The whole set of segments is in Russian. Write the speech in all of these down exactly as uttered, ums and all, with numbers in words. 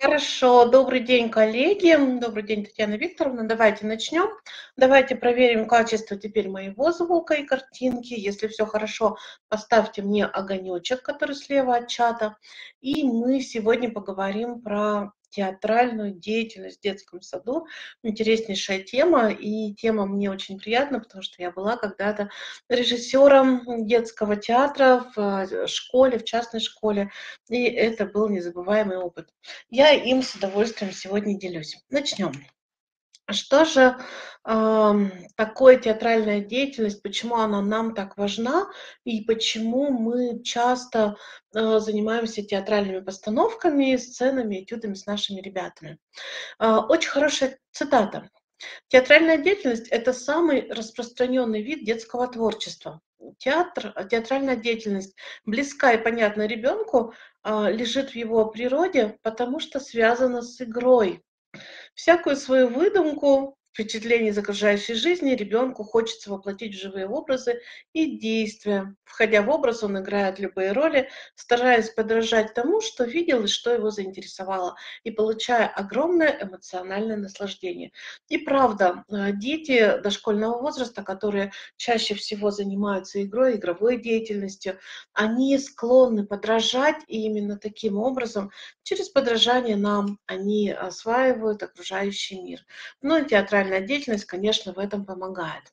Хорошо, добрый день, коллеги. Добрый день, Татьяна Викторовна. Давайте начнем. Давайте проверим качество теперь моего звука и картинки. Если все хорошо, поставьте мне огонечек, который слева от чата. И мы сегодня поговорим про театральную деятельность в детском саду. Интереснейшая тема, и тема мне очень приятна, потому что я была когда-то режиссером детского театра в э, школе, в частной школе, и это был незабываемый опыт. Я им с удовольствием сегодня делюсь. Начнем. Что же ам, такое театральная деятельность, почему она нам так важна и почему мы часто э, занимаемся театральными постановками, сценами, этюдами с нашими ребятами? А, Очень хорошая цитата. Театральная деятельность – это самый распространенный вид детского творчества. Театр, театральная деятельность близка и понятна ребенку, а, лежит в его природе, потому что связана с игрой. Всякую свою выдумку, впечатление из окружающей жизни ребенку хочется воплотить в живые образы и действия. Входя в образ, он играет любые роли, стараясь подражать тому, что видел и что его заинтересовало, и получая огромное эмоциональное наслаждение. И правда, э, дети дошкольного возраста, которые чаще всего занимаются игрой, игровой деятельностью, они склонны подражать, и именно таким образом через подражание нам они осваивают окружающий мир. Ну и театральная деятельность, конечно, в этом помогает.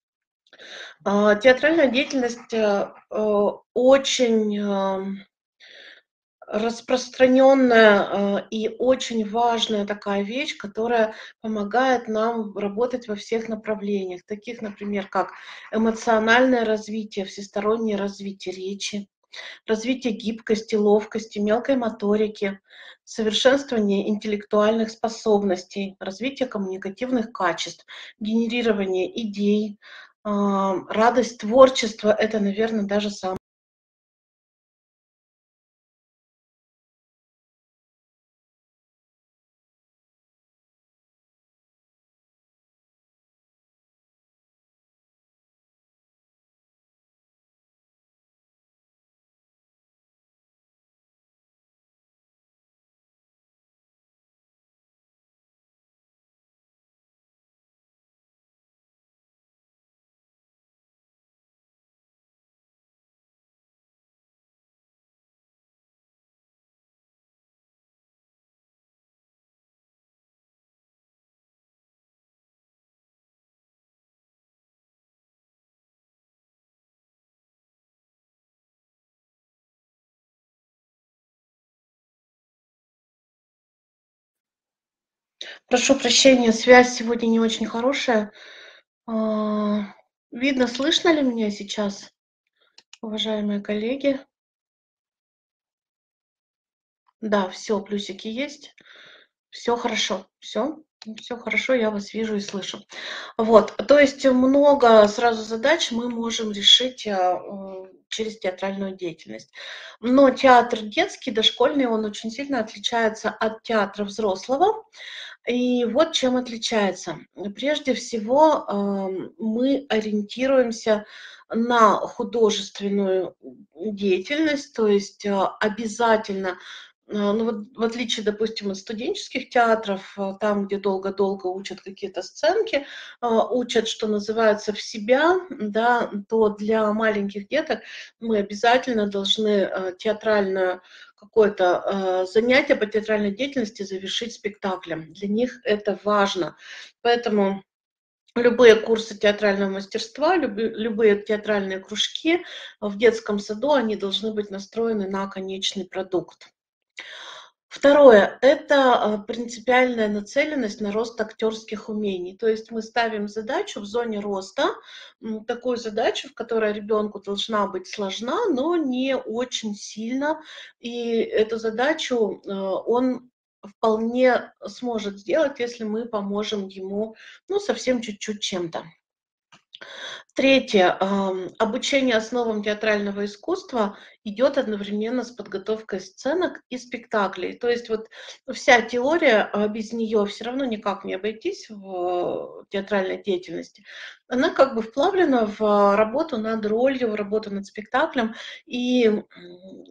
А, Театральная деятельность э, э, очень ам, распространенная э, и очень важная такая вещь, которая помогает нам работать во всех направлениях, таких, например, как эмоциональное развитие, всестороннее развитие речи, развитие гибкости, ловкости, мелкой моторики, совершенствование интеллектуальных способностей, развитие коммуникативных качеств, генерирование идей, а, радость творчества – это, наверное, даже самое. Прошу прощения, связь сегодня не очень хорошая. А, Видно, слышно ли меня сейчас, уважаемые коллеги? Да, все, плюсики есть. Все хорошо, все, все хорошо, я вас вижу и слышу. Вот, то есть много сразу задач мы можем решить, а, м, через театральную деятельность. Но театр детский, дошкольный, он очень сильно отличается от театра взрослого. И вот чем отличается. Прежде всего, ам, мы ориентируемся на художественную деятельность, то есть, а, обязательно, а, ну вот в отличие, допустим, от студенческих театров, а, там, где долго-долго учат какие-то сценки, а, учат, что называется, в себя, да, то для маленьких деток мы обязательно должны а, театральную какое-то э, занятие по театральной деятельности завершить спектаклем. Для них это важно. Поэтому любые курсы театрального мастерства, люби- любые театральные кружки в детском саду, они должны быть настроены на конечный продукт. Второе – это а, принципиальная нацеленность на рост актерских умений. То есть мы ставим задачу в зоне роста, м, такую задачу, в которой ребенку должна быть сложна, но не очень сильно. И эту задачу э, он вполне сможет сделать, если мы поможем ему, ну, совсем чуть-чуть чем-то. Третье. ам, Обучение основам театрального искусства идет одновременно с подготовкой сценок и спектаклей. То есть вот вся теория, а без нее все равно никак не обойтись в театральной деятельности. Она как бы вплавлена в работу над ролью, в работу над спектаклем. И м,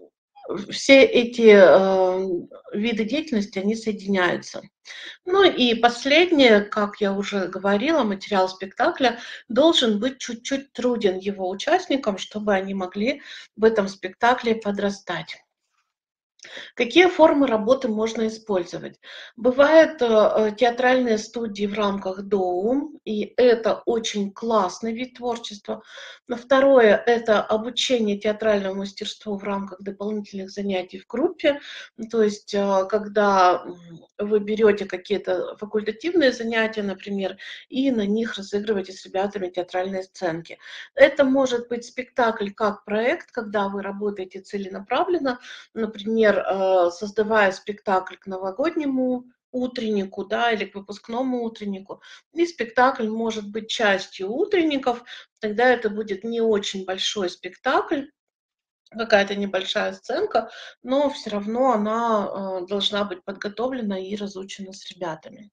все эти э, виды деятельности, они соединяются. Ну и последнее, как я уже говорила, материал спектакля должен быть чуть-чуть труден его участникам, чтобы они могли в этом спектакле подрастать. Какие формы работы можно использовать? Бывают э, э, театральные студии в рамках ДОУ, и это очень классный вид творчества. Но второе– это обучение театральному мастерству в рамках дополнительных занятий в группе. То есть, э, когда вы берете какие-то факультативные занятия, например, и на них разыгрываете с ребятами театральные сценки. Это может быть спектакль как проект, когда вы работаете целенаправленно, например, э, создавая спектакль к новогоднему утреннику, да, или к выпускному утреннику. И спектакль может быть частью утренников, тогда это будет не очень большой спектакль, какая-то небольшая сценка, но все равно она э, должна быть подготовлена и разучена с ребятами.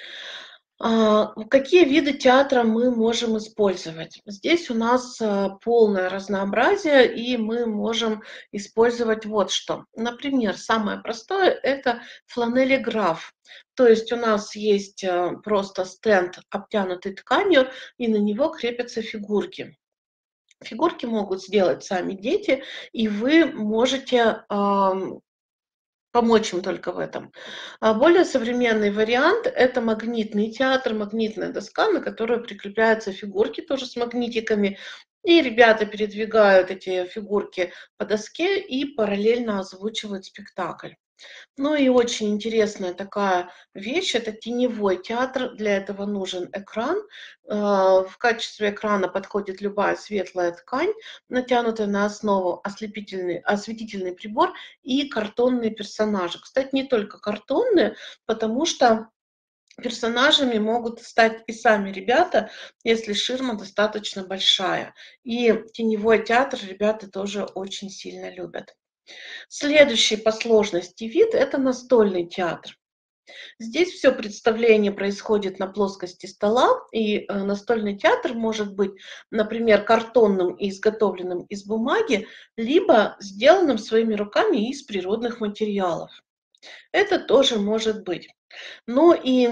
А, Какие виды театра мы можем использовать? Здесь у нас э, полное разнообразие, и мы можем использовать вот что. Например, самое простое– это фланелиграф. То есть у нас есть э, просто стенд, обтянутый тканью, и на него крепятся фигурки. Фигурки могут сделать сами дети, и вы можете ам, помочь им только в этом. А более современный вариант– это магнитный театр, магнитная доска, на которую прикрепляются фигурки тоже с магнитиками. И ребята передвигают эти фигурки по доске и параллельно озвучивают спектакль. Ну и очень интересная такая вещь– это теневой театр. Для этого нужен экран. Э, В качестве экрана подходит любая светлая ткань, натянутая на основу ослепительный, осветительный прибор и картонные персонажи. Кстати, не только картонные, потому что персонажами могут стать и сами ребята, если ширма достаточно большая. И теневой театр ребята тоже очень сильно любят. Следующий по сложности вид– это настольный театр. Здесь все представление происходит на плоскости стола, и э, настольный театр может быть, например, картонным и изготовленным из бумаги, либо сделанным своими руками из природных материалов. Это тоже может быть. Ну и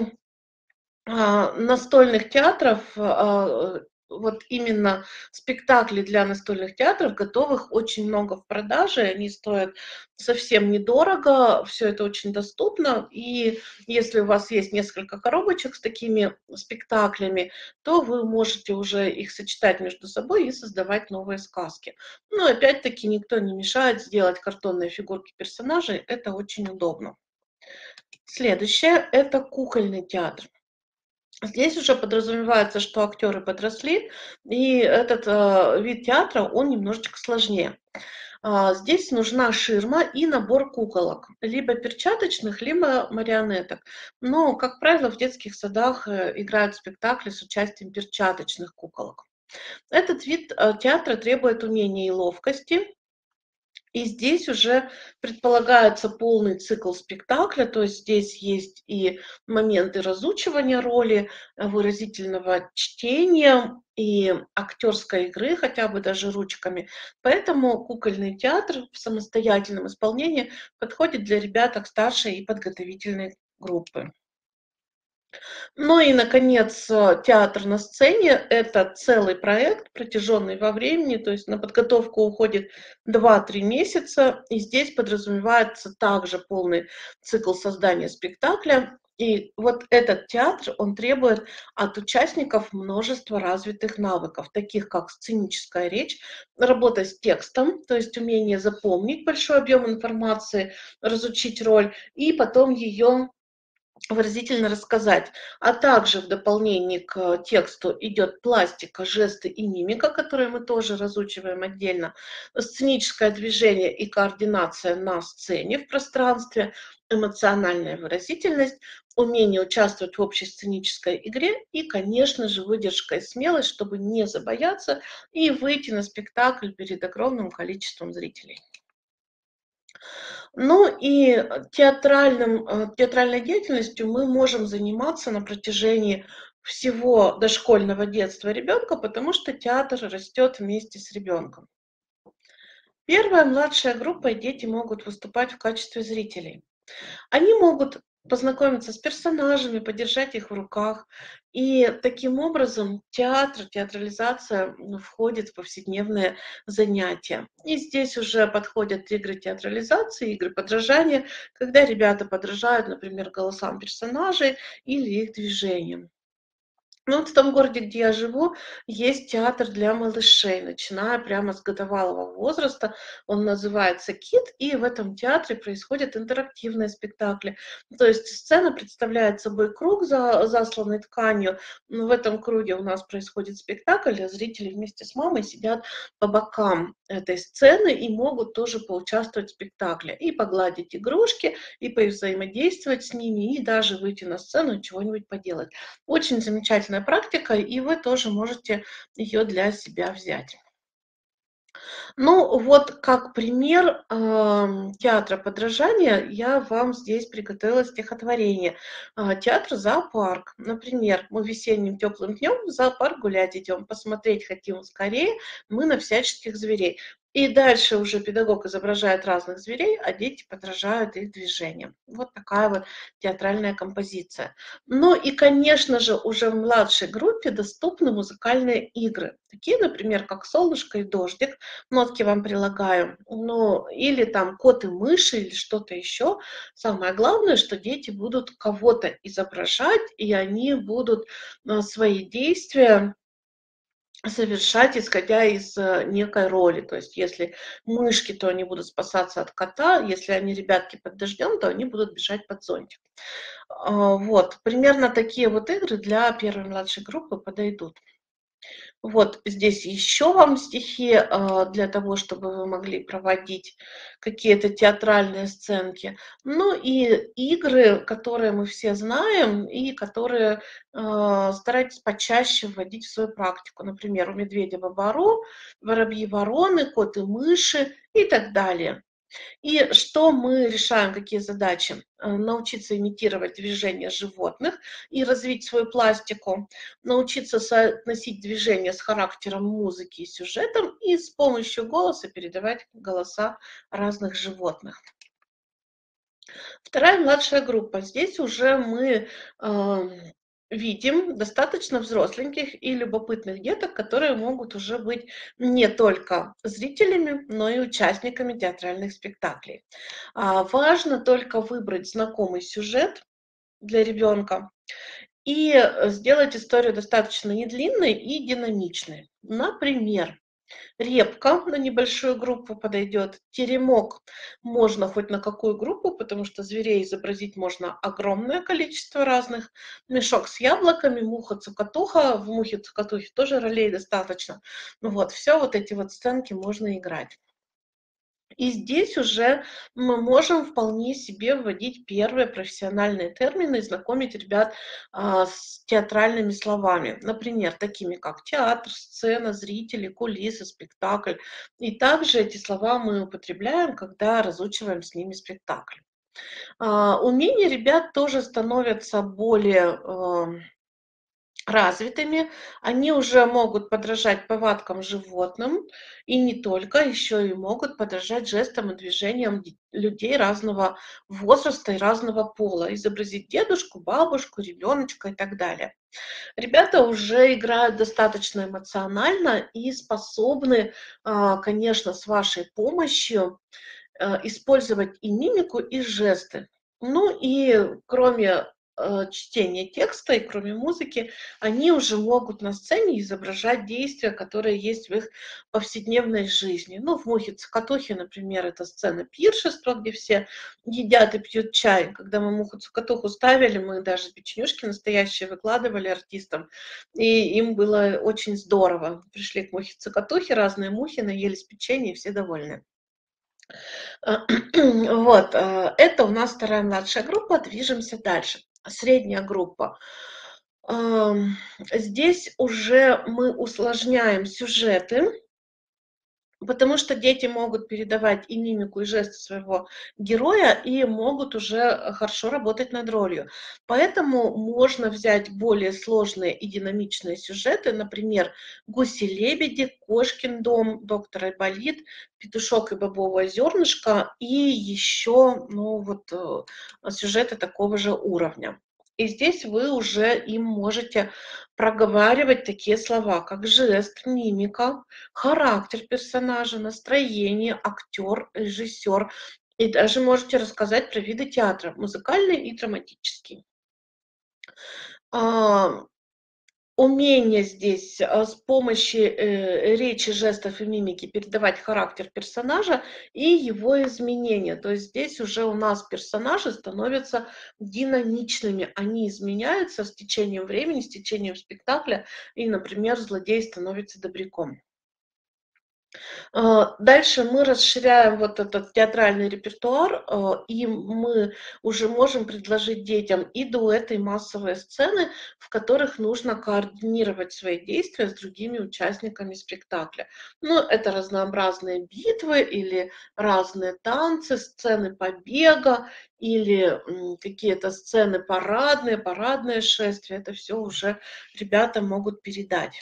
а, настольных театров, а, вот именно спектакли для настольных театров готовых очень много в продаже, они стоят совсем недорого, все это очень доступно, и если у вас есть несколько коробочек с такими спектаклями, то вы можете уже их сочетать между собой и создавать новые сказки. Но опять-таки никто не мешает сделать картонные фигурки персонажей, это очень удобно. Следующее– это кукольный театр. Здесь уже подразумевается, что актеры подросли, и этот э, вид театра, он немножечко сложнее. А, Здесь нужна ширма и набор куколок, либо перчаточных, либо марионеток. Но, как правило, в детских садах э, играют спектакли с участием перчаточных куколок. Этот вид э, театра требует умения и ловкости, и здесь уже предполагается полный цикл спектакля, то есть здесь есть и моменты разучивания роли, э, выразительного чтения и актерской игры, хотя бы даже ручками. Поэтому кукольный театр в самостоятельном исполнении подходит для ребяток старшей и подготовительной группы. Ну и, наконец, э, театр на сцене– это целый проект, протяженный во времени, то есть на подготовку уходит два-три месяца, и здесь подразумевается также полный цикл создания спектакля. И вот этот театр, он требует от участников множество развитых навыков, таких как сценическая речь, работа с текстом, то есть умение запомнить большой объем информации, разучить роль, и потом ее выразительно рассказать. А также в дополнение к тексту идет пластика, жесты и мимика, которые мы тоже разучиваем отдельно, сценическое движение и координация на сцене, в пространстве, эмоциональная выразительность, умение участвовать в общей сценической игре и, конечно же, выдержка и смелость, чтобы не забояться и выйти на спектакль перед огромным количеством зрителей. Ну и театральным, э, театральной деятельностью мы можем заниматься на протяжении всего дошкольного детства ребенка, потому что театр растет вместе с ребенком. Первая, младшая группа, и дети могут выступать в качестве зрителей. Они могут познакомиться с персонажами, подержать их в руках. И таким образом театр, театрализация м, входит в повседневные занятия. И здесь уже подходят игры театрализации, игры подражания, когда ребята подражают, например, голосам персонажей или их движениям. Ну, вот в том городе, где я живу, есть театр для малышей, начиная прямо с годовалого возраста. Он называется «Кит», и в этом театре происходят интерактивные спектакли. То есть сцена представляет собой круг, за, засланный тканью. Ну, в этом круге у нас происходит спектакль, а зрители вместе с мамой сидят по бокам этой сцены и могут тоже поучаствовать в спектакле. И погладить игрушки, и повзаимодействовать с ними, и даже выйти на сцену и чего-нибудь поделать. Очень замечательная практика, и вы тоже можете ее для себя взять. Ну, вот как пример ам, театра подражания я вам здесь приготовила стихотворение. А, Театр «Зоопарк». Например, мы весенним теплым днем в зоопарк гулять идем, посмотреть хотим скорее мы на всяческих зверей. И дальше уже педагог изображает разных зверей, а дети подражают их движениям. Вот такая вот театральная композиция. Ну и, конечно же, уже в младшей группе доступны музыкальные игры. Такие, например, как «Солнышко и дождик». Нотки вам прилагаю. Ну, или там кот и мыши, или что-то еще. Самое главное, что дети будут кого-то изображать, и они будут э, свои действия совершать, исходя из э, некой роли. То есть, если мышки, то они будут спасаться от кота, если они ребятки под дождем, то они будут бежать под зонтик. А, Вот, примерно такие вот игры для первой и младшей группы подойдут. Вот здесь еще вам стихи, а, для того, чтобы вы могли проводить какие-то театральные сценки. Ну и игры, которые мы все знаем и которые, а, старайтесь почаще вводить в свою практику. Например, у медведя бобару, воробьи вороны, кот и мыши и так далее. И что мы решаем, какие задачи? Э, Научиться имитировать движения животных и развить свою пластику, научиться соотносить движение с характером музыки и сюжетом и с помощью голоса передавать голоса разных животных. Вторая младшая группа. Здесь уже мы ам, видим достаточно взросленьких и любопытных деток, которые могут уже быть не только зрителями, но и участниками театральных спектаклей. А, Важно только выбрать знакомый сюжет для ребенка и э, сделать историю достаточно недлинной и динамичной. Например, репка на небольшую группу подойдет. Теремок можно хоть на какую группу, потому что зверей изобразить можно огромное количество разных. Мешок с яблоками, муха-цокотуха. В мухе-цокотухе тоже ролей достаточно. Ну вот, все вот эти вот сценки можно играть. И здесь уже мы можем вполне себе вводить первые профессиональные термины и знакомить ребят а, с театральными словами. Например, такими как театр, сцена, зрители, кулисы, спектакль. И также эти слова мы употребляем, когда разучиваем с ними спектакль. А, Умения ребят тоже становятся более э, развитыми, они уже могут подражать повадкам животным, и не только, еще и могут подражать жестам и движениям д- людей разного возраста и разного пола, изобразить дедушку, бабушку, ребеночка и так далее. Ребята уже играют достаточно эмоционально и способны, а, конечно, с вашей помощью э, использовать и мимику, и жесты. Ну и кроме э, чтения текста и кроме музыки, они уже могут на сцене изображать действия, которые есть в их повседневной жизни. Ну, в «Мухе-цокотухе», например, это сцена пиршества, где все едят и пьют чай. Когда мы «Муху-цокотуху» ставили, мы даже печенюшки настоящие выкладывали артистам, и им было очень здорово. Пришли к «Мухе-цокотухе», разные мухи, наелись печенья, и все довольны. Э, Вот, э, это у нас вторая младшая группа. Движемся дальше. Средняя группа. Ам, Здесь уже мы усложняем сюжеты Потому что дети могут передавать и мимику, и жесты своего героя, и могут уже э, хорошо работать над ролью. Поэтому можно взять более сложные и динамичные сюжеты, например, «Гуси-лебеди», «Кошкин дом», «Доктор Айболит», «Петушок и бобовое зернышко» и еще, ну вот, э, сюжеты такого же уровня. И здесь вы уже им можете проговаривать такие слова, как жест, мимика, характер персонажа, настроение, актер, режиссер. И даже можете рассказать про виды театра: музыкальный и драматический. А, Умение здесь, а, с помощью, э, речи, жестов и мимики передавать характер персонажа и его изменения. То есть здесь уже у нас персонажи становятся динамичными, они изменяются с течением времени, с течением спектакля, и, например, злодей становится добряком. А, Дальше мы расширяем вот этот театральный репертуар, а, и мы уже можем предложить детям и дуэты, и массовые сцены, в которых нужно координировать свои действия с другими участниками спектакля. Ну, это разнообразные битвы или разные танцы, сцены побега или м, какие-то сцены парадные, парадные шествия. Это все уже ребята могут передать.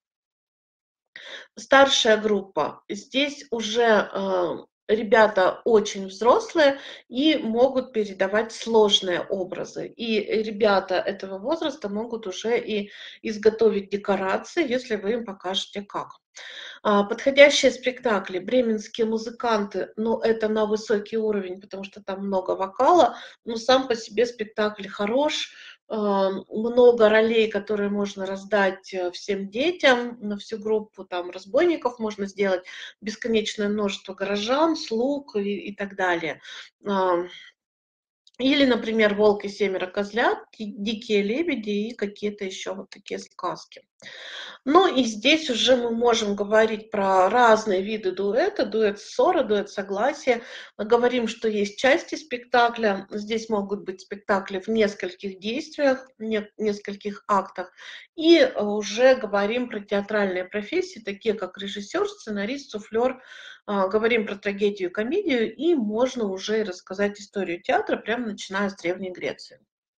Старшая группа. Здесь уже, э, ребята очень взрослые и могут передавать сложные образы. И ребята этого возраста могут уже и изготовить декорации, если вы им покажете как. А, подходящие спектакли: «Бременские музыканты», но это на высокий уровень, потому что там много вокала, но сам по себе спектакль хорош, а, много ролей, которые можно раздать э, всем детям на всю группу, там разбойников можно сделать, бесконечное множество горожан, слуг и, и так далее. А, Или, например, «Волк и семеро козлят», «Ди- «Дикие лебеди» и какие-то еще вот такие сказки. Ну и здесь уже мы можем говорить про разные виды дуэта: дуэт ссора, дуэт согласия. Мы говорим, что есть части спектакля. Здесь могут быть спектакли в нескольких действиях, не- нескольких актах. И э, уже говорим про театральные профессии, такие как режиссер, сценарист, суфлер. А, Говорим про трагедию, комедию, и можно уже и рассказать историю театра, прямо начиная с Древней Греции.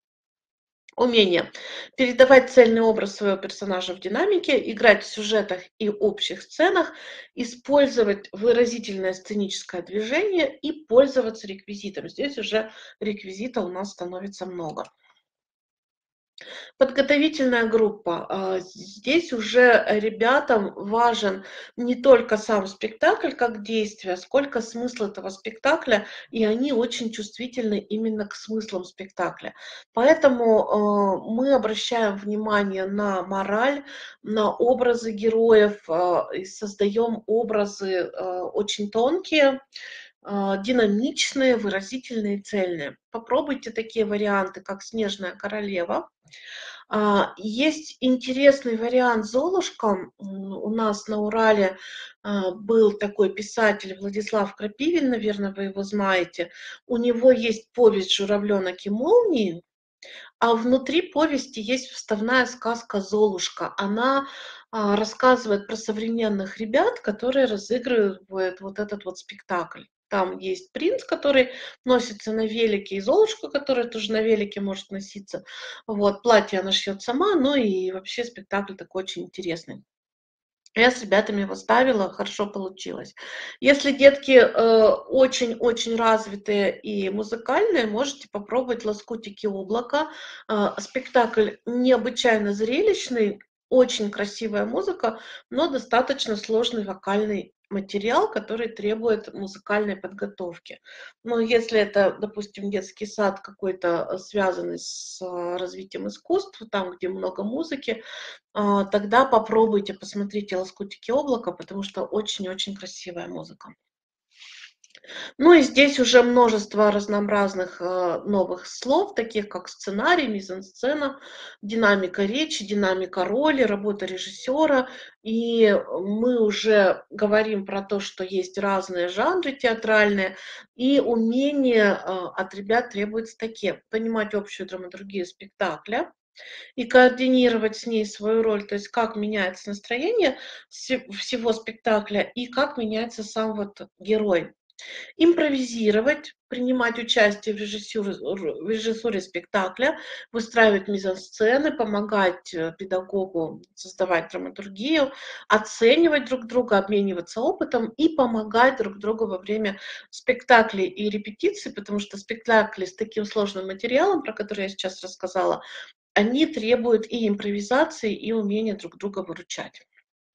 Умение передавать цельный образ своего персонажа в динамике, играть в сюжетах и общих сценах, использовать выразительное сценическое движение и пользоваться реквизитом. Здесь уже реквизита у нас становится много. Подготовительная группа. А, Здесь уже ребятам важен не только сам спектакль как действие, сколько смысл этого спектакля, и они очень чувствительны именно к смыслам спектакля. Поэтому а, мы обращаем внимание на мораль, на образы героев, а, и создаем образы а, очень тонкие, а, динамичные, выразительные, цельные. Попробуйте такие варианты, как «Снежная королева». А, Есть интересный вариант «Золушка». М, У нас на Урале а, был такой писатель Владислав Крапивин, наверное, вы его знаете. У него есть повесть «Журавленок и молнии», а внутри повести есть вставная сказка «Золушка». Она а, рассказывает про современных ребят, которые разыгрывают вот этот вот спектакль. Там есть принц, который носится на велике, и Золушка, которая тоже на велике может носиться. Вот, платье она шьет сама, ну и вообще спектакль такой очень интересный. Я с ребятами его ставила, хорошо получилось. Если детки э, очень-очень развитые и музыкальные, можете попробовать «Лоскутики облака». А, Спектакль необычайно зрелищный, очень красивая музыка, но достаточно сложный вокальный материал, который требует музыкальной подготовки. Но если это, допустим, детский сад какой-то, э, связанный с э, развитием искусств, там, где много музыки, а, тогда попробуйте, посмотрите «Лоскутики облака», потому что очень-очень красивая музыка. Ну и здесь уже множество разнообразных э, новых слов, таких как сценарий, мизансцена, динамика речи, динамика роли, работа режиссера. И мы уже говорим про то, что есть разные жанры театральные, и умения э, от ребят требуются такие: понимать общую драматургию спектакля, и координировать с ней свою роль, то есть как меняется настроение все- всего спектакля и как меняется сам вот герой. Импровизировать, принимать участие в режиссюре, в режиссуре спектакля, выстраивать мизансцены, помогать э, педагогу создавать драматургию, оценивать друг друга, обмениваться опытом и помогать друг другу во время спектаклей и репетиций, потому что спектакли с таким сложным материалом, про который я сейчас рассказала, они требуют и импровизации, и умения друг друга выручать.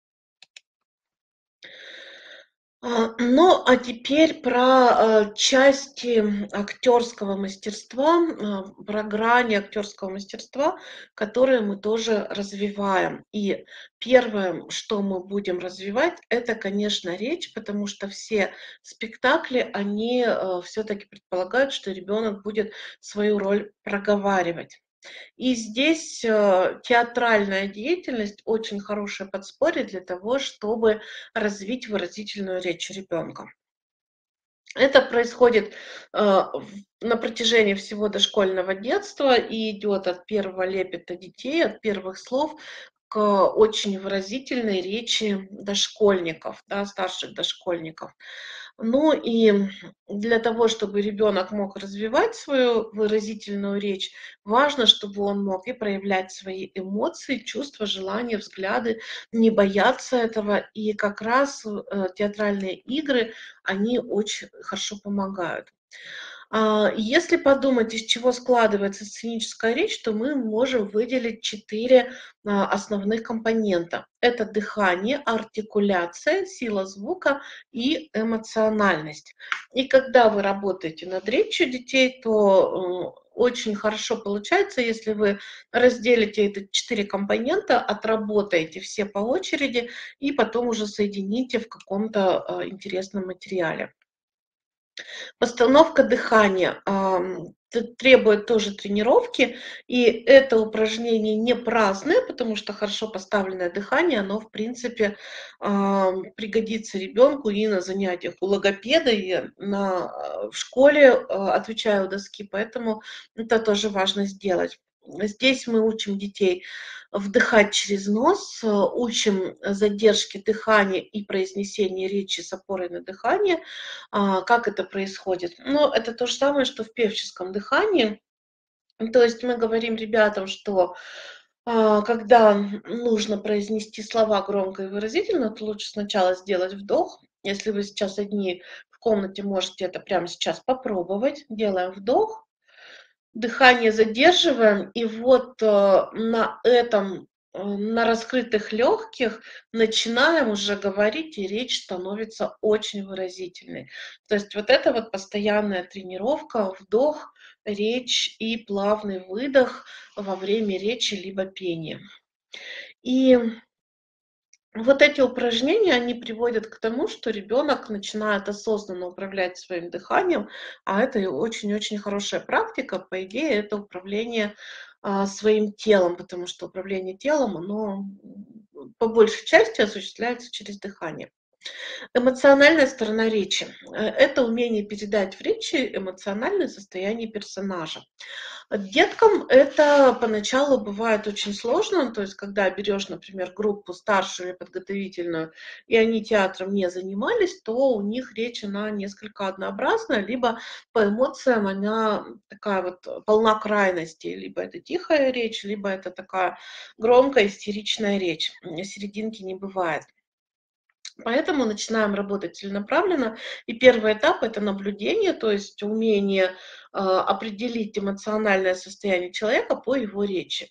А, ну, а теперь про, э, части актерского мастерства, а, про грани актерского мастерства, которые мы тоже развиваем. И первое, что мы будем развивать, это, конечно, речь, потому что все спектакли, они, э, все-таки предполагают, что ребенок будет свою роль проговаривать. И здесь, э, театральная деятельность очень хорошее подспорье для того, чтобы развить выразительную речь ребенка. Это происходит, э, в на протяжении всего дошкольного детства и идет от первого лепета детей, от первых слов к очень выразительной речи дошкольников, да, старших дошкольников. Ну и для того, чтобы ребенок мог развивать свою выразительную речь, важно, чтобы он мог и проявлять свои эмоции, чувства, желания, взгляды, не бояться этого. И как раз э, театральные игры, они очень хорошо помогают. А, Если подумать, из чего складывается сценическая речь, то мы можем выделить четыре а, основных компонента. Это дыхание, артикуляция, сила звука и эмоциональность. И когда вы работаете над речью детей, то э, очень хорошо получается, если вы разделите эти четыре компонента, отработаете все по очереди и потом уже соедините в каком-то э, интересном материале. Постановка дыхания, ам, т требует тоже тренировки, и это упражнение не праздное, потому что хорошо поставленное дыхание, оно, в принципе, ам, пригодится ребенку и на занятиях у логопеда, и на, а, в школе, а, отвечаю у доски, поэтому это тоже важно сделать. Здесь мы учим детей вдыхать через нос, э, учим задержке дыхания и произнесении речи с опорой на дыхание. А, как это происходит? Ну, это то же самое, что в певческом дыхании. То есть мы говорим ребятам, что а, когда нужно произнести слова громко и выразительно, то лучше сначала сделать вдох. Если вы сейчас одни в комнате, можете это прямо сейчас попробовать. Делаем вдох, дыхание задерживаем, и вот, э, на этом, э, на раскрытых легких начинаем уже говорить, и речь становится очень выразительной. То есть вот это вот постоянная тренировка, вдох, речь и плавный выдох во время речи либо пения. И вот эти упражнения, они приводят к тому, что ребенок начинает осознанно управлять своим дыханием, а это и очень-очень хорошая практика. По идее, это управление а, своим телом, потому что управление телом, оно м, по большей части осуществляется через дыхание. Эмоциональная сторона речи. Э, Это умение передать в речи эмоциональное состояние персонажа. Деткам это поначалу бывает очень сложно, то есть когда берешь, например, группу старшую или подготовительную, и они театром не занимались, то у них речь, она несколько однообразная, либо по эмоциям она такая вот полна крайностей, либо это тихая речь, либо это такая громкая истеричная речь. Серединки не бывает. Поэтому начинаем работать целенаправленно. И первый этап — это наблюдение, то есть умение а, определить эмоциональное состояние человека по его речи.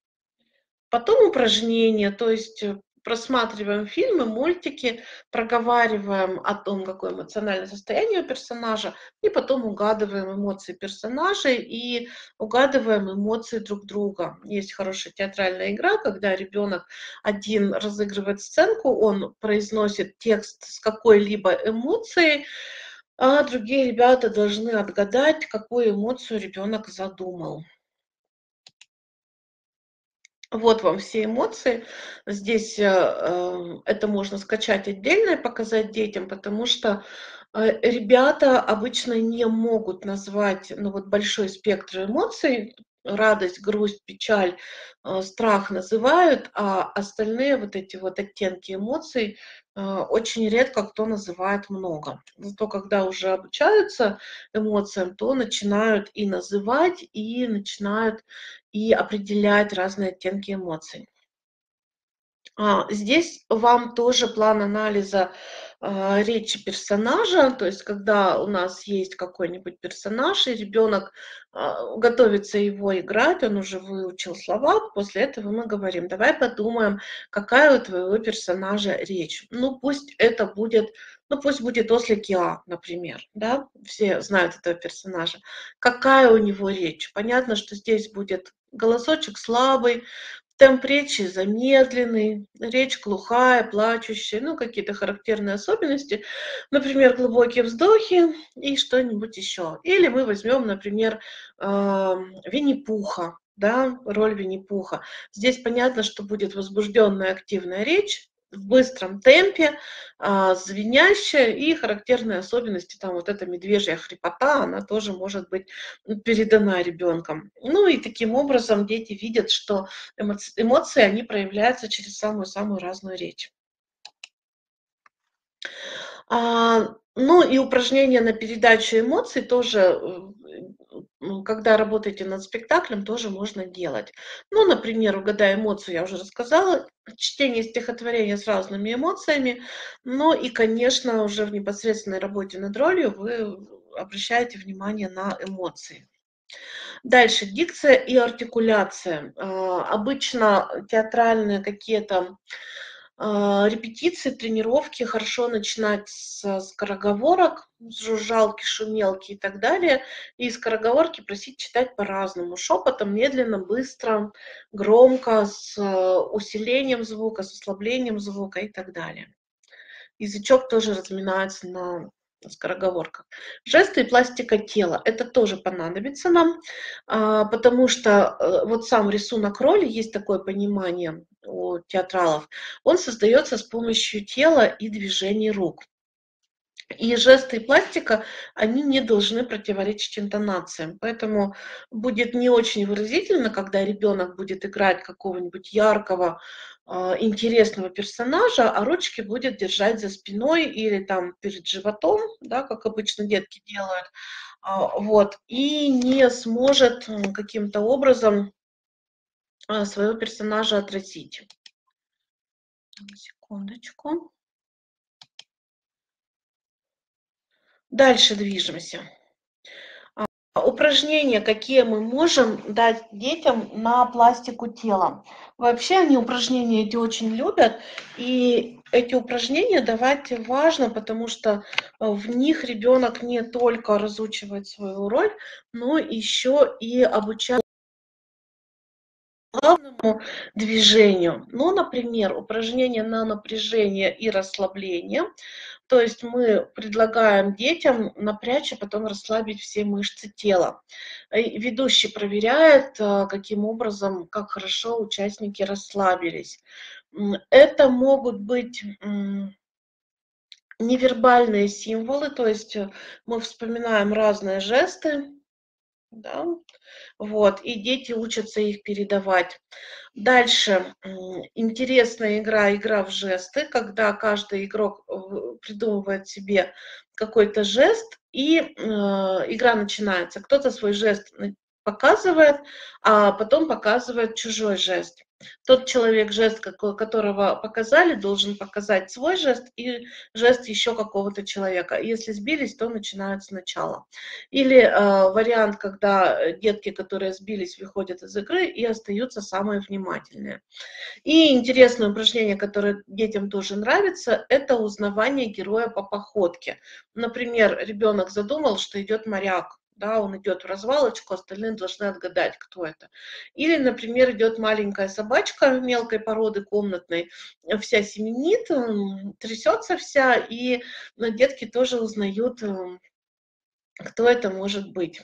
Потом упражнения, то есть э, просматриваем фильмы, мультики, проговариваем о том, какое эмоциональное состояние у персонажа, и потом угадываем эмоции персонажей и угадываем эмоции друг друга. Есть хорошая театральная игра, когда ребенок один разыгрывает сценку, он произносит текст с какой-либо эмоцией, а другие ребята должны отгадать, какую эмоцию ребенок задумал. Вот вам все эмоции. Здесь, э, э, это можно скачать отдельно и показать детям, потому что, э, ребята обычно не могут назвать, ну, вот большой спектр эмоций. радость, грусть, печаль, э, страх называют, а остальные вот эти вот оттенки эмоций э, очень редко кто называет много. Зато когда уже обучаются эмоциям, то начинают и называть, и начинают и определять разные оттенки эмоций. А, здесь вам тоже план анализа, а, речи персонажа. То есть когда у нас есть какой-нибудь персонаж, и ребенок, а, готовится его играть, он уже выучил слова. После этого мы говорим: "Давай подумаем, какая у твоего персонажа речь". Ну, пусть это будет, ну, пусть будет ослик Иа, например, да, все знают этого персонажа. Какая у него речь? Понятно, что здесь будет голосочек слабый, темп речи замедленный, речь глухая, плачущая, ну, какие-то характерные особенности. Например, глубокие вздохи и что-нибудь еще. Или мы возьмем, например, ам, Винни-Пуха, да, роль Винни-Пуха. Здесь понятно, что будет возбужденная активная речь в быстром темпе, а, звенящая, и характерные особенности, там вот эта медвежья хрипота, она тоже может быть м, передана ребенком. Ну и таким образом дети видят, что эмоц- эмоции, они проявляются через самую-самую разную речь. А, ну и упражнения на передачу эмоций тоже, э, м, когда работаете над спектаклем, тоже можно делать. Ну, например, угадай эмоцию, я уже рассказала, чтение стихотворения с разными эмоциями, ну и, конечно, уже в непосредственной работе над ролью вы обращаете внимание на эмоции. Дальше дикция и артикуляция. А, Обычно театральные какие-то а, репетиции, тренировки хорошо начинать с скороговорок, с жужжалки, шумелки и так далее. И скороговорки просить читать по-разному. Шепотом, медленно, быстро, громко, с э, усилением звука, с ослаблением звука и так далее. Язычок тоже разминается на скороговорках. Жесты и пластика тела. Это тоже понадобится нам, а, потому что э, вот сам рисунок роли, есть такое понимание у театралов, он создается с помощью тела и движений рук. И жесты и пластика, они не должны противоречить интонациям. Поэтому будет не очень выразительно, когда ребенок будет играть какого-нибудь яркого, а, интересного персонажа, а ручки будет держать за спиной или там перед животом, да, как обычно детки делают, а, вот, и не сможет м, каким-то образом а, своего персонажа отразить. Секундочку. Дальше движемся. Упражнения, какие мы можем дать детям на пластику тела. Вообще они упражнения эти очень любят, и эти упражнения давать важно, потому что э, в них ребенок не только разучивает свою роль, но еще и обучает главному движению. Ну, например, упражнения на напряжение и расслабление. То есть мы предлагаем детям напрячь, а потом расслабить все мышцы тела. И ведущий проверяет, а, каким образом, как хорошо участники расслабились. М, Это могут быть м, невербальные символы, то есть э, мы вспоминаем разные жесты, да, вот, и дети учатся их передавать. Дальше м, интересная игра, игра в жесты, когда каждый игрок в- придумывает себе какой-то жест, и э, игра начинается. Кто-то свой жест на- показывает, а потом показывает чужой жест. Тот человек, жест какой- которого показали, должен показать свой жест и жест еще какого-то человека. Если сбились, то начинают сначала. Или э, вариант, когда э, детки, которые сбились, выходят из игры и остаются самые внимательные. И интересное упражнение, которое детям тоже нравится, это узнавание героя по походке. Например, ребенок задумал, что идет моряк. Да, он идет в развалочку, остальные должны отгадать, кто это. Или, например, идет маленькая собачка мелкой породы, комнатной, вся семенит, м, трясется вся, и э, детки тоже узнают, м, кто это может быть.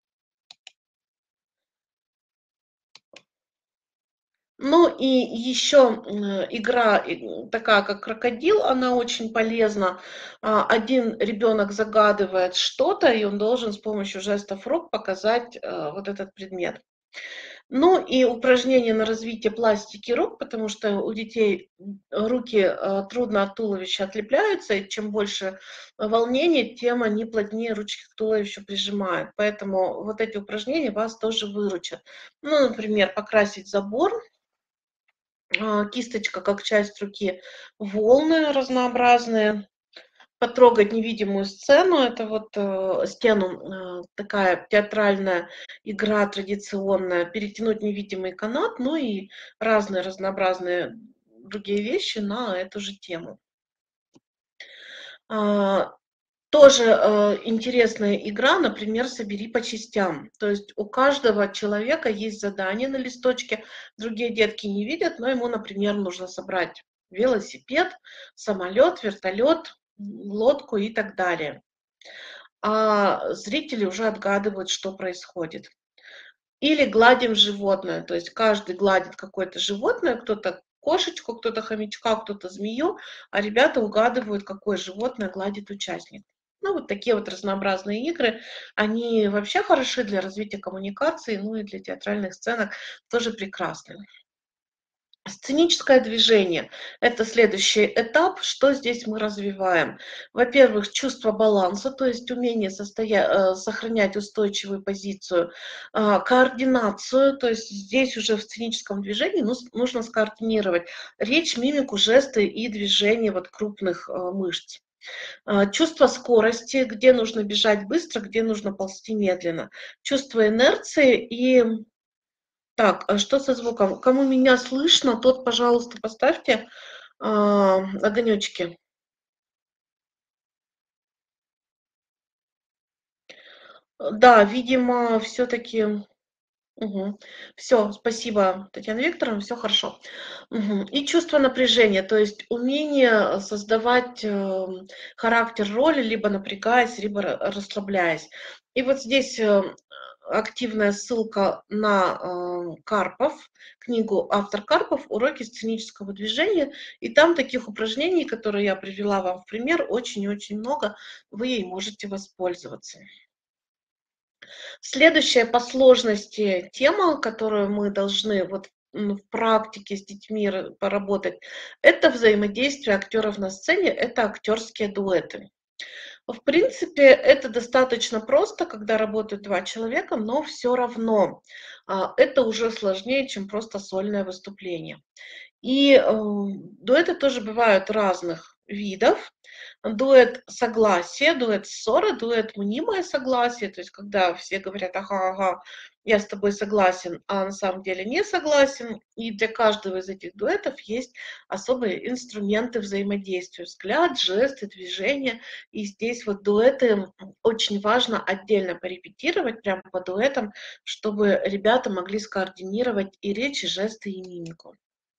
Ну и еще игра и, такая, как крокодил, она очень полезна. А, Один ребенок загадывает что-то, и он должен с помощью жестов рук показать э, вот этот предмет. Ну и упражнения на развитие пластики рук, потому что у детей руки э, трудно от туловища отлепляются, и чем больше волнения, тем они плотнее ручки к туловищу прижимают. Поэтому вот эти упражнения вас тоже выручат. Ну, например, покрасить забор, а, кисточка как часть руки, волны разнообразные, потрогать невидимую сцену, это вот э, стену, э, такая театральная игра традиционная, перетянуть невидимый канат, ну и разные разнообразные другие вещи на эту же тему. А, Тоже э, интересная игра, например, «Собери по частям». То есть у каждого человека есть задание на листочке, другие детки не видят, но ему, например, нужно собрать велосипед, самолет, вертолет, лодку и так далее. А зрители уже отгадывают, что происходит. Или гладим животное, то есть каждый гладит какое-то животное, кто-то кошечку, кто-то хомячка, кто-то змею, а ребята угадывают, какое животное гладит участник. Ну, вот такие вот разнообразные игры, они вообще хороши для развития коммуникации, ну и для театральных сценок тоже прекрасны. Сценическое движение– это следующий этап. Что здесь мы развиваем? Во-первых, чувство баланса, то есть умение состоя... э, сохранять устойчивую позицию, а, координацию, то есть здесь уже в сценическом движении ну, нужно скоординировать речь, мимику, жесты и движения вот крупных э, мышц. А, Чувство скорости, где нужно бежать быстро, где нужно ползти медленно. Чувство инерции и так, а что со звуком? Кому меня слышно, тот, пожалуйста, поставьте а, огонечки. Да, видимо, все-таки. Все, спасибо, Татьяна Викторовна, все хорошо. Мгм. И чувство напряжения, то есть умение создавать эм, характер роли, либо напрягаясь, либо ра- расслабляясь. И вот здесь э, активная ссылка на э, Карпов, книгу автор Карпов «Уроки сценического движения». И там таких упражнений, которые я привела вам в пример, очень-очень много. Вы ей можете воспользоваться. Следующая по сложности тема, которую мы должны вот м, в практике с детьми ра- поработать, это взаимодействие актеров на сцене, это актерские дуэты. В принципе, это достаточно просто, когда работают два человека, но все равно а, это уже сложнее, чем просто сольное выступление. И э, дуэты тоже бывают разных видов. Дуэт согласия, дуэт ссора, дуэт мнимое согласие, то есть когда все говорят, ага, ага, я с тобой согласен, а на самом деле не согласен. И для каждого из этих дуэтов есть особые инструменты взаимодействия, взгляд, жесты, движения. И здесь вот дуэты очень важно отдельно порепетировать, прямо по дуэтам, чтобы ребята могли скоординировать и речь, и жесты, и мимику.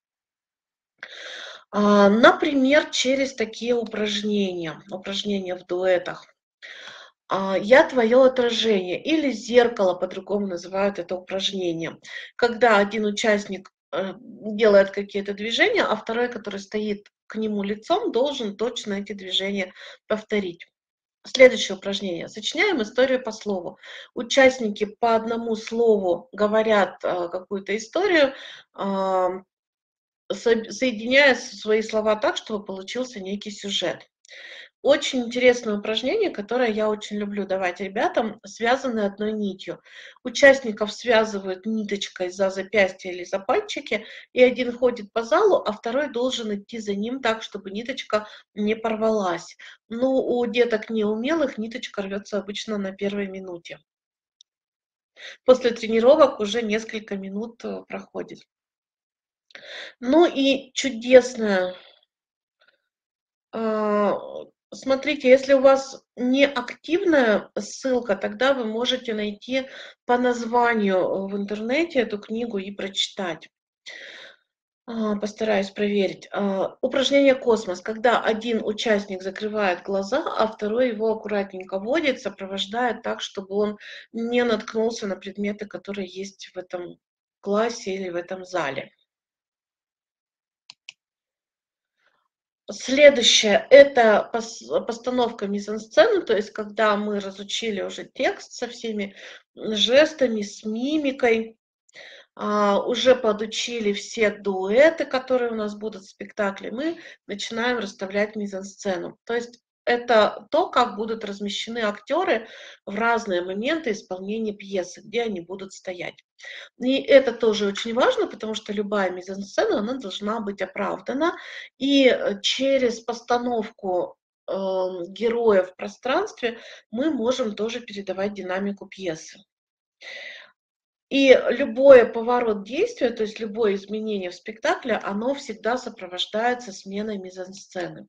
А, Например, через такие упражнения, упражнения в дуэтах. А, Я твое отражение или зеркало, по-другому называют это упражнение. Когда один участник э, делает какие-то движения, а второй, который стоит к нему лицом, должен точно эти движения повторить. Следующее упражнение. Сочиняем историю по слову. Участники по одному слову говорят э, какую-то историю, а, со- соединяя свои слова так, чтобы получился некий сюжет. Очень интересное упражнение, которое я очень люблю давать ребятам, связанное одной нитью. Участников связывают ниточкой за запястье или за пальчики, и один ходит по залу, а второй должен идти за ним так, чтобы ниточка не порвалась. Ну, у деток неумелых ниточка рвется обычно на первой минуте. После тренировок уже несколько минут э, проходит. Ну и чудесное. А, Смотрите, если у вас не активная ссылка, тогда вы можете найти по названию э, в интернете эту книгу и прочитать. А, Постараюсь проверить. А, Упражнение «Космос», когда один участник закрывает глаза, а второй его аккуратненько водит, сопровождает так, чтобы он не наткнулся на предметы, которые есть в этом классе или в этом зале. Следующее– это пос- постановка мизансцены, то есть когда мы разучили уже текст со всеми жестами, с мимикой. а, уже подучили все дуэты, которые у нас будут в спектакле, мы начинаем расставлять мизансцену. То есть это то, как будут размещены актеры в разные моменты исполнения пьесы, где они будут стоять. И это тоже очень важно, потому что любая мизансцена, она должна быть оправдана. И э, через постановку э, героя в пространстве мы можем тоже передавать динамику пьесы. И любой поворот действия, то есть любое изменение в спектакле, оно всегда сопровождается сменой мизансцены.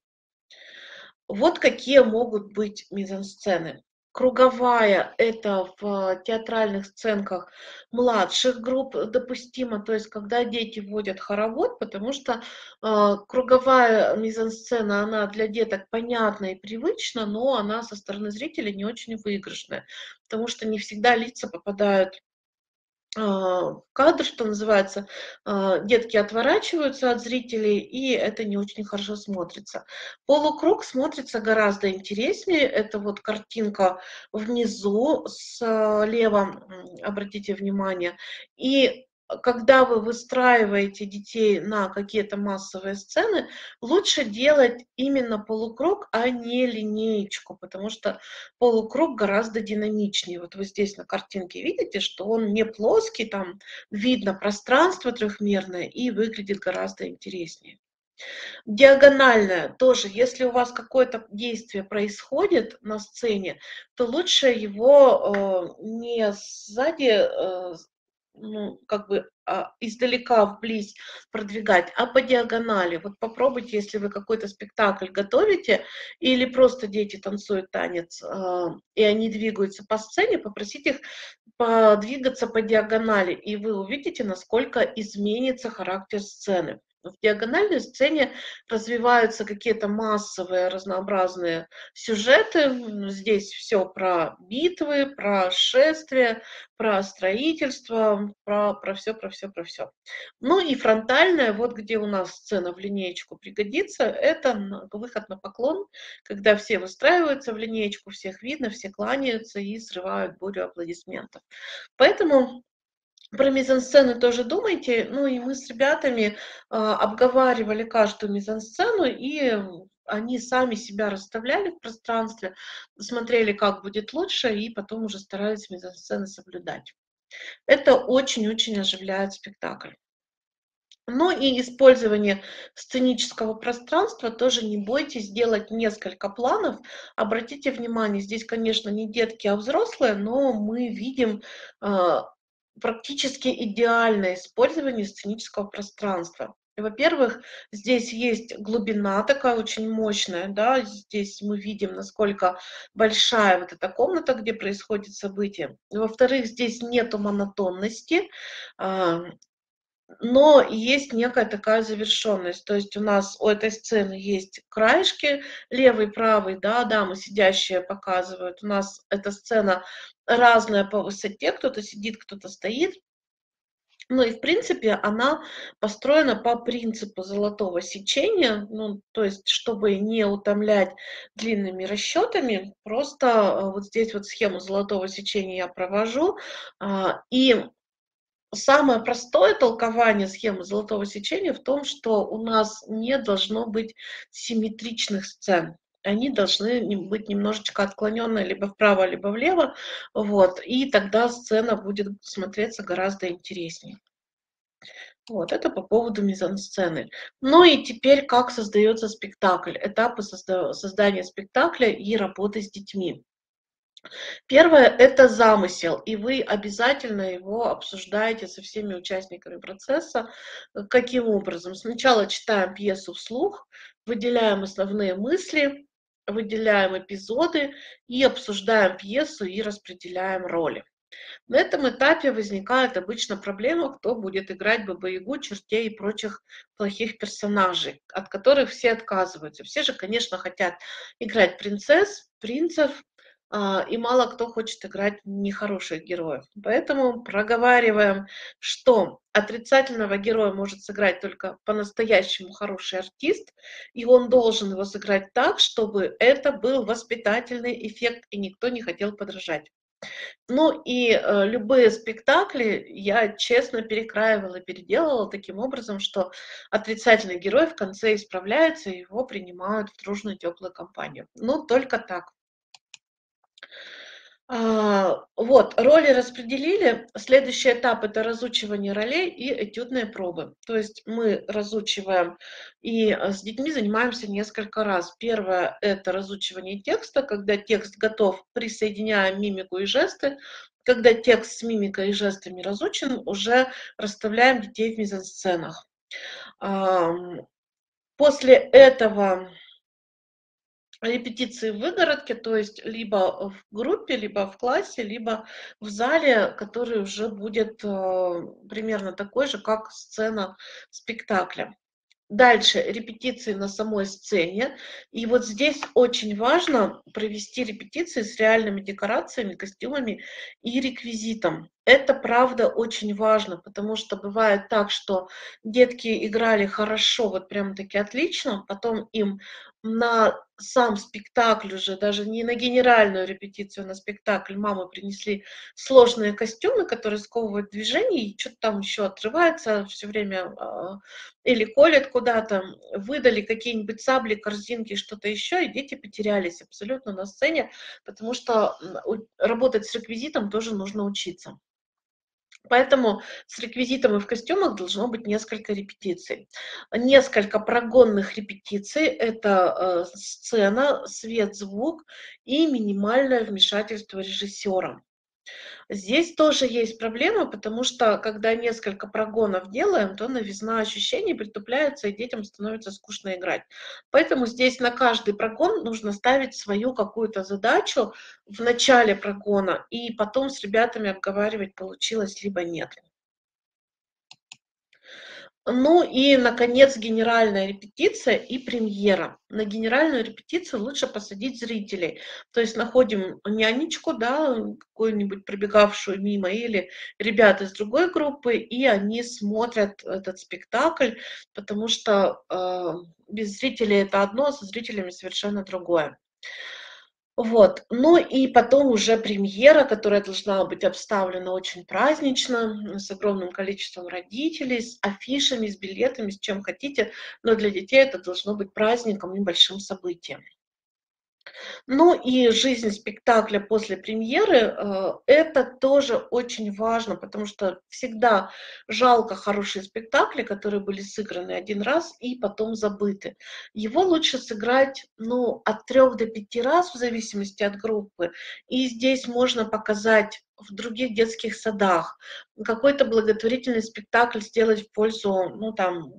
Вот какие могут быть мизансцены. Круговая — это в театральных сценках младших групп допустимо, то есть когда дети вводят хоровод, потому что э, круговая мизансцена, она для деток понятна и привычна, но она со стороны зрителей не очень выигрышная, потому что не всегда лица попадают а, кадр, что называется, а, детки отворачиваются от зрителей, и это не очень хорошо смотрится. Полукруг смотрится гораздо интереснее. Это вот картинка внизу слева, м, обратите внимание. И когда вы выстраиваете детей на какие-то массовые сцены, лучше делать именно полукруг, а не линеечку, потому что полукруг гораздо динамичнее. Вот вы здесь на картинке видите, что он не плоский, там видно пространство трехмерное и выглядит гораздо интереснее. Диагональная тоже, если у вас какое-то действие происходит на сцене, то лучше его э, не сзади, э, ну, как бы а, издалека вблизь продвигать, а по диагонали. Вот попробуйте, если вы какой-то спектакль готовите или просто дети танцуют танец, а, и они двигаются по сцене, попросите их подвигаться по диагонали, и вы увидите, насколько изменится характер сцены. В диагональной сцене развиваются какие-то массовые разнообразные сюжеты. Здесь все про битвы, про шествия, про строительство, про, про все, про все, про все. Ну и фронтальная, вот где у нас сцена в линеечку пригодится, это выход на поклон, когда все выстраиваются в линеечку, всех видно, все кланяются и срывают бурю аплодисментов. Поэтому про мизансцены тоже думайте. Ну и мы с ребятами а, обговаривали каждую мизансцену, и они сами себя расставляли в пространстве, смотрели, как будет лучше, и потом уже старались мизансцены соблюдать. Это очень-очень оживляет спектакль. Ну и использование сценического пространства тоже не бойтесь делать несколько планов. Обратите внимание, здесь, конечно, не детки, а взрослые, но мы видим а, практически идеальное использование сценического пространства. Во-первых, здесь есть глубина такая очень мощная, да, здесь мы видим, насколько большая вот эта комната, где происходит событие. Во-вторых, здесь нету монотонности, а, но есть некая такая завершенность. То есть у нас у этой сцены есть краешки, левый, правый, да, дамы сидящие показывают. У нас эта сцена разная по высоте, кто-то сидит, кто-то стоит. Ну и в принципе она построена по принципу золотого сечения, ну, то есть чтобы не утомлять длинными расчетами, просто э, вот здесь вот схему золотого сечения я провожу, а, и самое простое толкование схемы золотого сечения в том, что у нас не должно быть симметричных сцен. Они должны быть немножечко отклоненные либо вправо, либо влево, вот, и тогда сцена будет смотреться гораздо интереснее. Вот, это по поводу мизансцены. Ну и теперь, как создается спектакль, этапы созда- создания спектакля и работы с детьми. Первое — это замысел, и вы обязательно его обсуждаете со всеми участниками процесса. Э, Каким образом? Сначала читаем пьесу вслух, выделяем основные мысли, выделяем эпизоды и обсуждаем пьесу и распределяем роли. На этом этапе возникает обычно проблема, кто будет играть Бабу-Ягу, чертей и прочих плохих персонажей, от которых все отказываются. Все же, конечно, хотят играть принцесс, принцев, а, и мало кто хочет играть нехороших героев. Поэтому проговариваем, что отрицательного героя может сыграть только по-настоящему хороший артист, и он должен его сыграть так, чтобы это был воспитательный эффект, и никто не хотел подражать. Ну и э, любые спектакли я честно перекраивала, переделывала таким образом, что отрицательный герой в конце исправляется, и его принимают в дружную теплую компанию. Ну, только так. А, вот, роли распределили. Следующий этап — это разучивание ролей и этюдные пробы. То есть мы разучиваем и э, с детьми занимаемся несколько раз. Первое — это разучивание текста, когда текст готов, присоединяем мимику и жесты. Когда текст с мимикой и жестами разучен, уже расставляем детей в мизансценах. Ам, После этого репетиции в выгородке, то есть либо в группе, либо в классе, либо в зале, который уже будет э, примерно такой же, как сцена спектакля. Дальше репетиции на самой сцене. И вот здесь очень важно провести репетиции с реальными декорациями, костюмами и реквизитом. Это правда очень важно, потому что бывает так, что детки играли хорошо, вот прям таки отлично, потом им на сам спектакль уже, даже не на генеральную репетицию, а на спектакль мамы принесли сложные костюмы, которые сковывают движение, и что-то там еще отрывается все время, а, или колят куда-то, выдали какие-нибудь сабли, корзинки, что-то еще, и дети потерялись абсолютно на сцене, потому что работать с реквизитом тоже нужно учиться. Поэтому с реквизитом и в костюмах должно быть несколько репетиций. Несколько прогонных репетиций — это э, сцена, свет, звук и минимальное вмешательство режиссера. Здесь тоже есть проблема, потому что когда несколько прогонов делаем, то новизна ощущений притупляется, и детям становится скучно играть. Поэтому здесь на каждый прогон нужно ставить свою какую-то задачу в начале прогона и потом с ребятами обговаривать, получилось либо нет. Ну и, наконец, генеральная репетиция и премьера. На генеральную репетицию лучше посадить зрителей. То есть находим нянечку, да, какую-нибудь пробегавшую мимо, или ребят из другой группы, и они смотрят этот спектакль, потому что э, без зрителей это одно, со зрителями совершенно другое. Вот. Ну и потом уже премьера, которая должна быть обставлена очень празднично, с огромным количеством родителей, с афишами, с билетами, с чем хотите, но для детей это должно быть праздником и большим событием. Ну и жизнь спектакля после премьеры, э, это тоже очень важно, потому что всегда жалко хорошие спектакли, которые были сыграны один раз и потом забыты. Его лучше сыграть, ну, от трех до пяти раз в зависимости от группы. И здесь можно показать в других детских садах, какой-то благотворительный спектакль сделать в пользу, ну, там,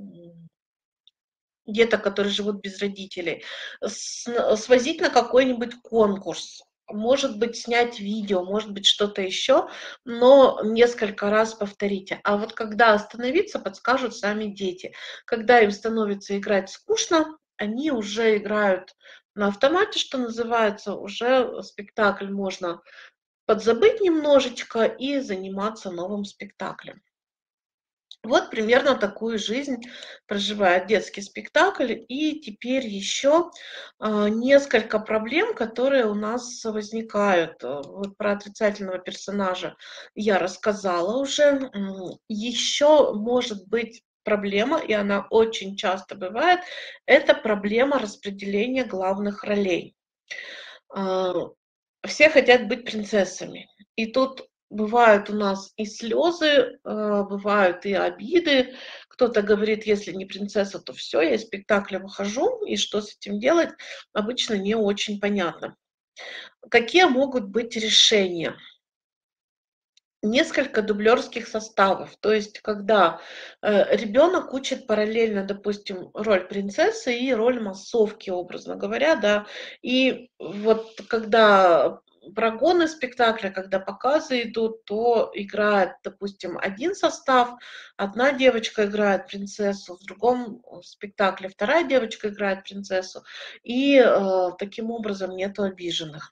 деток, которые живут без родителей, с свозить на какой-нибудь конкурс, может быть, снять видео, может быть, что-то еще, но несколько раз повторите. А вот когда остановиться, подскажут сами дети. Когда им становится играть скучно, они уже играют на автомате, что называется, уже спектакль можно подзабыть немножечко и заниматься новым спектаклем. Вот примерно такую жизнь проживает детский спектакль. И теперь еще а, несколько проблем, которые у нас возникают. Э, Вот про отрицательного персонажа я рассказала уже. М, Еще может быть проблема, и она очень часто бывает, это проблема распределения главных ролей. А, Все хотят быть принцессами. И тут бывают у нас и слезы, а, бывают и обиды. Кто-то говорит, если не принцесса, то все, я из спектакля выхожу, и что с этим делать, обычно не очень понятно. Какие могут быть решения? Несколько дублерских составов. То есть, когда э, ребенок учит параллельно, допустим, роль принцессы и роль массовки, образно говоря, да. И вот когда прогоны спектакля, когда показы идут, то играет, допустим, один состав, одна девочка играет принцессу, в другом спектакле вторая девочка играет принцессу, и э, таким образом нету обиженных.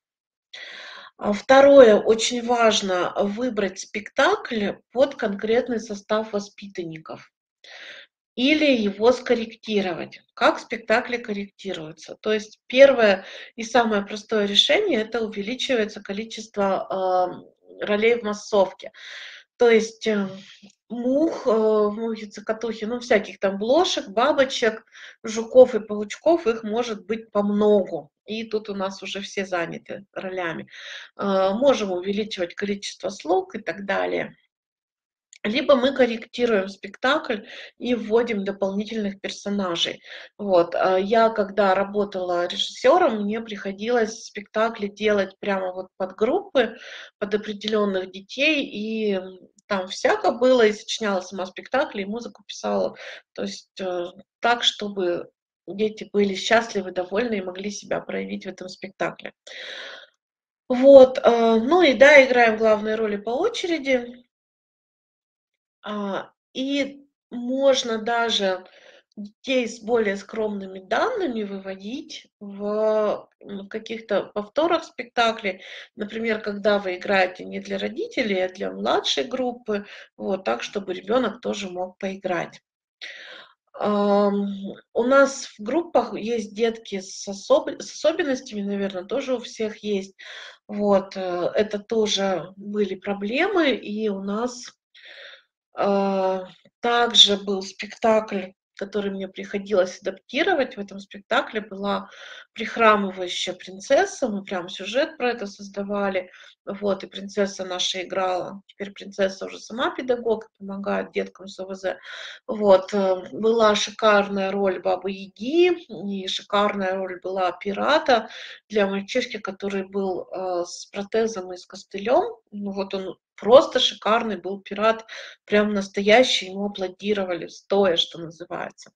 А второе, очень важно выбрать спектакль под конкретный состав воспитанников. или его скорректировать. Как спектакли корректируются? То есть первое и самое простое решение — это увеличивается количество ам, ролей в массовке. То есть э, мух, э, мухи, цокотухи, ну всяких там блошек, бабочек, жуков и паучков, их может быть по многу. И тут у нас уже все заняты ролями. Э, Можем увеличивать количество слуг и так далее. Либо мы корректируем спектакль и вводим дополнительных персонажей. Вот. а Я, когда работала режиссером, мне приходилось спектакли делать прямо вот под группы, под определенных детей, и м, там всяко было, и сочиняла сама спектакли, и музыку писала. То есть э, так, чтобы дети были счастливы, довольны и могли себя проявить в этом спектакле. Вот, э, ну и да, играем главные роли по очереди. А, и можно даже детей с более скромными данными выводить в м, каких-то повторах спектаклей. Например, когда вы играете не для родителей, а для младшей группы, вот так, чтобы ребенок тоже мог поиграть. Ам, У нас в группах есть детки с, особ- с особенностями, наверное, тоже у всех есть. Вот, э, это тоже были проблемы, и у нас а, также был спектакль, который мне приходилось адаптировать. В этом спектакле была прихрамывающая принцесса. Мы прям сюжет про это создавали. Вот, и принцесса наша играла. Теперь принцесса уже сама педагог, помогает деткам с ОВЗ. Вот, э, была шикарная роль Бабы-Яги, и шикарная роль была пирата для мальчишки, который был э, с протезом и с костылем. Ну вот он просто шикарный был пират, прям настоящий, ему аплодировали стоя, что называется.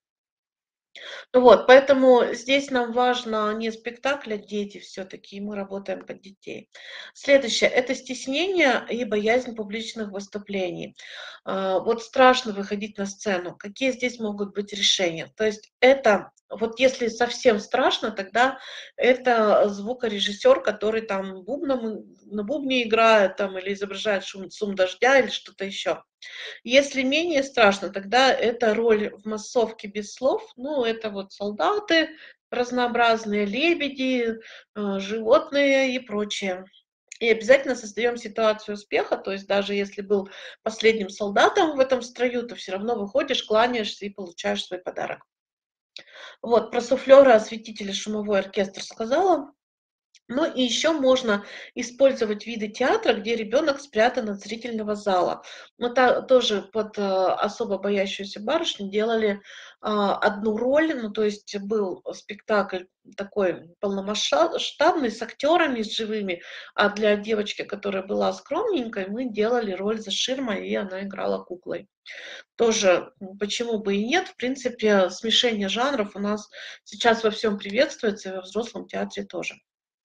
Вот, поэтому здесь нам важно не спектакль, а дети все-таки, и мы работаем под детей. Следующее — это стеснение и боязнь публичных выступлений. А, Вот страшно выходить на сцену. Какие здесь могут быть решения? То есть это, вот если совсем страшно, тогда это звукорежиссер, который там бубном, на бубне играет там, или изображает шум, шум дождя или что-то еще. Если менее страшно, тогда это роль в массовке без слов. Ну, это вот солдаты разнообразные, лебеди, э, животные и прочее. И обязательно создаем ситуацию успеха, то есть даже если был последним солдатом в этом строю, то все равно выходишь, кланяешься и получаешь свой подарок. Вот, про суфлера, осветителя, шумовой оркестр сказала. Ну и еще можно использовать виды театра, где ребенок спрятан от зрительного зала. Мы та- тоже под э, особо боящуюся барышню делали а, одну роль, ну то есть был спектакль такой полномасштабный с актерами, с живыми, а для девочки, которая была скромненькой, мы делали роль за ширмой, и она играла куклой. Тоже м, почему бы и нет, в принципе, смешение жанров у нас сейчас во всем приветствуется, и во взрослом театре тоже.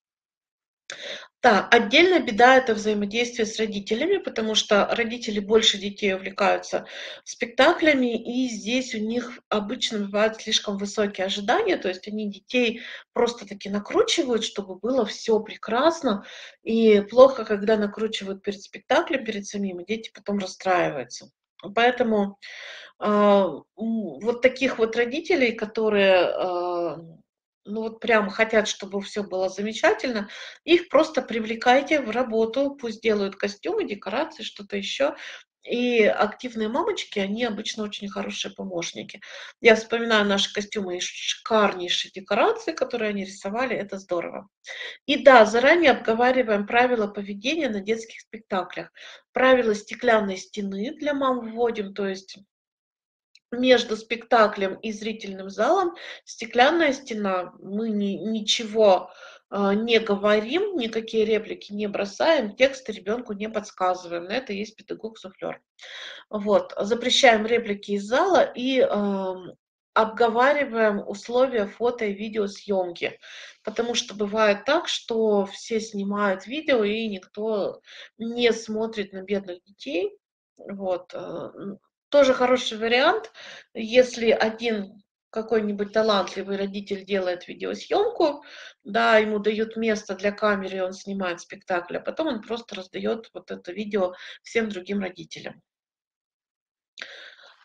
Да, отдельная беда — это взаимодействие с родителями, потому что родители больше детей увлекаются спектаклями, и здесь у них обычно бывают слишком высокие ожидания, то есть они детей просто-таки накручивают, чтобы было все прекрасно, и плохо, когда накручивают перед спектаклем, перед самим, и дети потом расстраиваются. Поэтому а, м, вот таких вот родителей, которые, а, ну вот прям хотят, чтобы все было замечательно, их просто привлекайте в работу, пусть делают костюмы, декорации, что-то еще. И активные мамочки, они обычно очень хорошие помощники. Я вспоминаю наши костюмы и шикарнейшие декорации, которые они рисовали, это здорово. И да, заранее обговариваем правила поведения на детских спектаклях. Правила стеклянной стены для мам вводим, то есть между спектаклем и зрительным залом стеклянная стена. Мы ни ничего, а, не говорим, никакие реплики не бросаем, тексты ребенку не подсказываем. На это есть педагог-суфлер. Вот. Запрещаем реплики из зала и, ам, обговариваем условия фото и видеосъемки. Потому что бывает так, что все снимают видео, и никто не смотрит на бедных детей. Вот. э, Тоже хороший вариант, если один какой-нибудь талантливый родитель делает видеосъемку, да, ему дают место для камеры, и он снимает спектакль, а потом он просто раздает вот это видео всем другим родителям.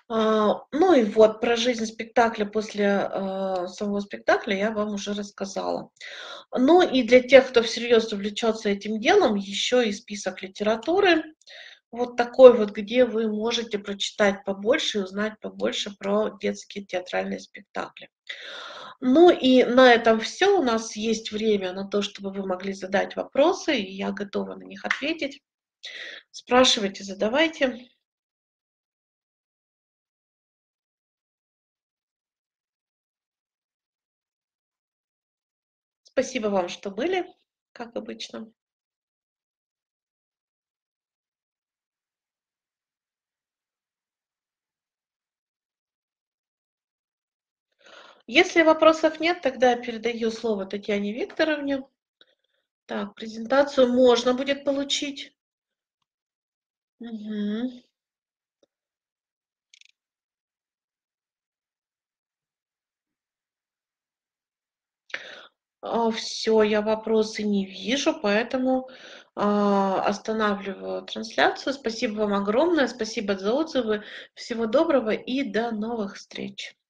А, ну и вот про жизнь спектакля после, э, самого спектакля я вам уже рассказала. Ну и для тех, кто всерьез увлечется этим делом, еще и список литературы. Вот такой вот, где вы можете прочитать побольше и узнать побольше про детские театральные спектакли. Ну и на этом все. У нас есть время на то, чтобы вы могли задать вопросы, и я готова на них ответить. Спрашивайте, задавайте. Спасибо вам, что были, как обычно. Если вопросов нет, тогда я передаю слово Татьяне Викторовне. Так, презентацию можно будет получить. Мгм. Все, я вопросы не вижу, поэтому, а, останавливаю трансляцию. Спасибо вам огромное, спасибо за отзывы. Всего доброго и до новых встреч.